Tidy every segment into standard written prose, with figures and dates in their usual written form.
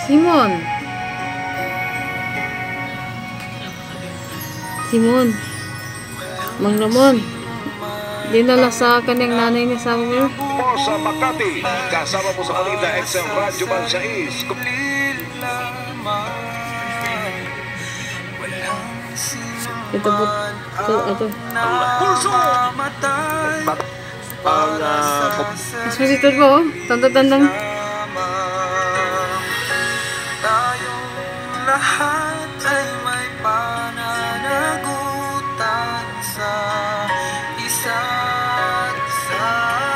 Simon. Simon. Mang Ramon. Dinala sa kanyang nanay niya sa amin. Po sa Makati, kasama po sa Balita XM Radyo Bansais. Ito po. Ito. Pulso! Ang Expositor po. Tanda-tandang. Tayong lahat ay may pananagutan sa isa't isa.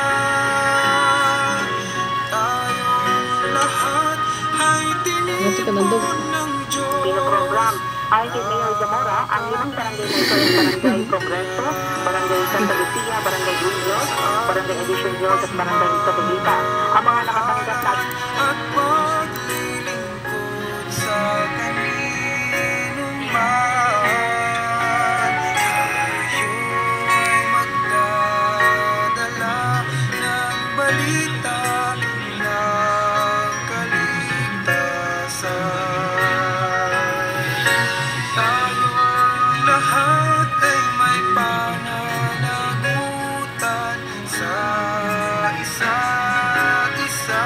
Tayong lahat ay tinipon ng Diyos. Pinoprogram ay kay Mayor Zamora ang limang barangay na ito ay Barangay Progreso, Barangay Santa Lucia, Barangay Guilos, Barangay Edition Hills at Barangay Satulita. Ang mga nakatanggap na At paglilingkod sa kaninong man, tayo'y magdadala ng balita ng kaligtasan. Tayong lahat ay may pananagutan sa isa't isa.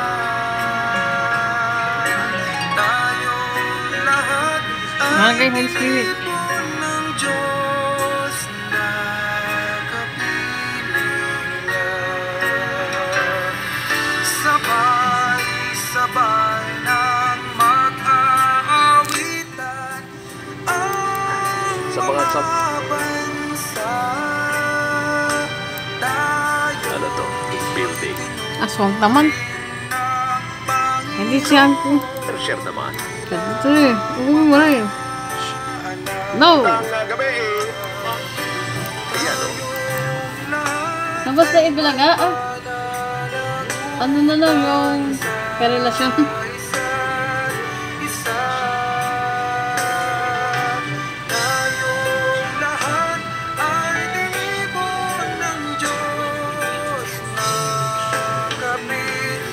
Tayong lahat Barangay ay Holy Spirit. tinipon ng Diyos na kapiling niya. Sabay-sabay nang mag-aawitan ang Sa mga bansa. ano to? Building. Aswang naman. Hindi siya po. Tertiary naman. Ito eh. Huwag mo rin. No! Ang gabi Ayan o. Tapos na ibalaga ah. Ano na lang yung karelasyon. Tayong lahat ay tinipon ng Diyos na kapiling.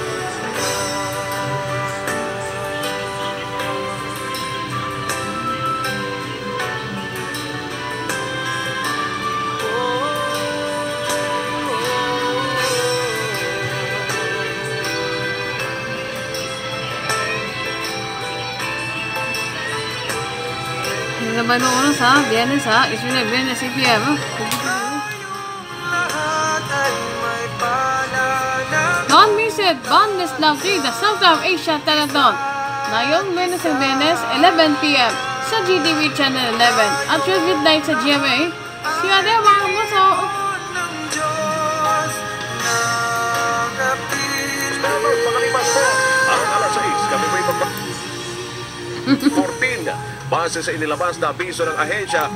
Sabay mo oras ha. Biyernes ha. Isu na Biyernes CPM. Lahat ay may pananagutan. Don't miss it. Boundless Love 3, the South Asia Telethon. Ngayong Biyernes and Biyernes, 11 p.m. sa GTV Channel 11 at 12 midnight sa GMA. See you there mga kamuso. ng Diyos na kapiling. Tapos makalipas po ang alas 6. Kami may 14. Base sa inilabas na abiso ng ahensya,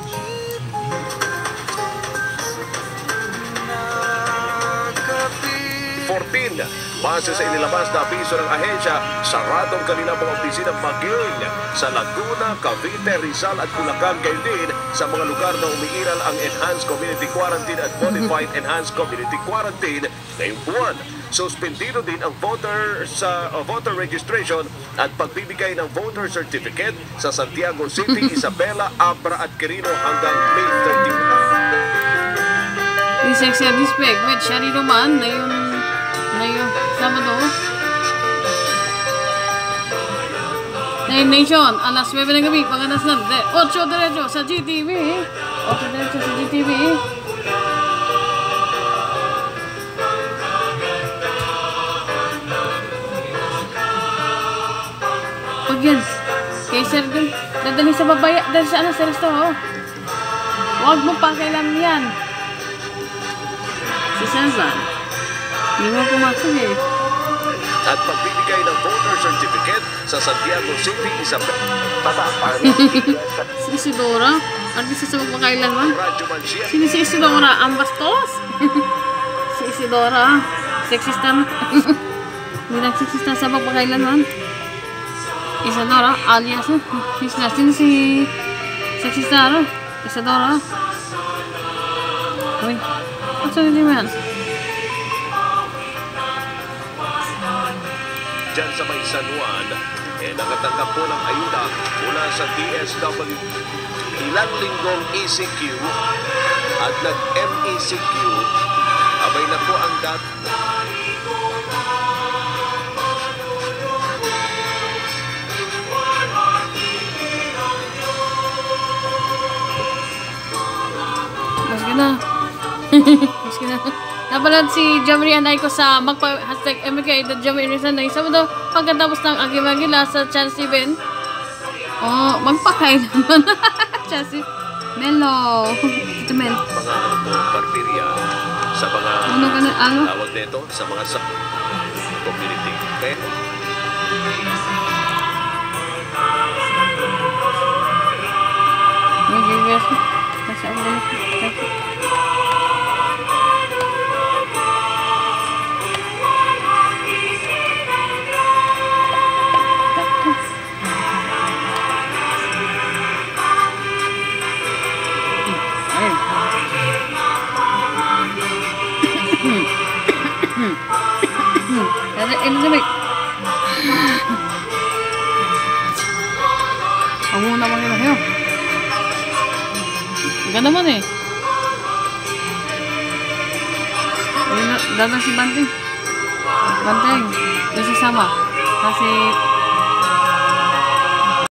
base sa inilabas na abiso ng ahensya, saradong kanila mga opisina maging sa Laguna, Cavite, Rizal at Bulacan, gayon din sa mga lugar na umiiral ang Enhanced Community Quarantine at Modified Enhanced Community Quarantine ngayong buwan. Suspendido din ang voter registration at pagbibigay ng voter certificate sa Santiago City, Isabela, Abra at Quirino hanggang May 31. Di sexy dispeg with Shari Roman na yung Sabado. Nine Nation, alas 9 ng gabi, paganas ng 8 diretso sa GTV. 8 diretso sa GTV. Pag yan, kay Sir dun, dadali sa babaya, dahil sa ano, sa resto, oh. Huwag mo pakialam yan. Si Cesar, hindi mo pumasok eh. At pagbibigay ng voter certificate sa Santiago City, Isabela, Si Isidora, artista sa magpakailanman. Radyo Mansia. Sino si Isidora? Ang bastos? Si Isidora, sexista na. Hindi nagsexista sa magpakailanman. Isadora, alias sino si sexista? Isadora. Uy, ano hindi mo yan? dyan sa may San Juan, nakatanggap po ng ayuda mula sa DSW. Ilang linggong ECQ at nag-MECQ, abay na po ang Maski na. Maski na. Napanood si Jamie and ko sa hashtag MK.Jamie.Rizal na isa mo daw pagkatapos ng Agimagila sa Channel 7. Oh, magpakain naman. Chelsea. Melo. Ito Mel. mga barberya sa mga tawag nito sa mga community. Okay? Ang muna mga kayo. Ganda naman eh. Dadang si Banteng. Banteng. Yung sasama. Kasi